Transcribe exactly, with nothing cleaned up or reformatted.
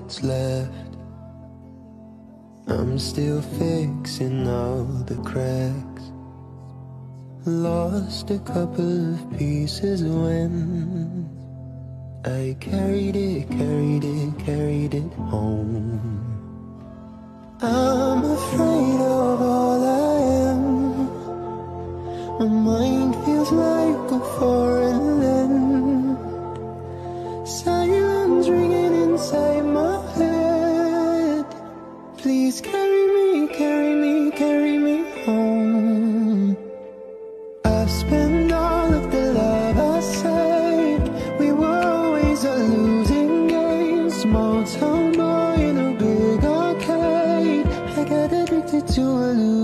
what's left. I'm still fixing all the cracks. Lost a couple of pieces when I carried it, carried it, carried it home. I'm afraid of all I am. My mind feels like a foreign land. Silence ringing inside my head. Please carry me, carry me, carry me home. I've spent all of the love I saved. We were always a losing game. Small town boy in a big arcade. I got addicted to a losing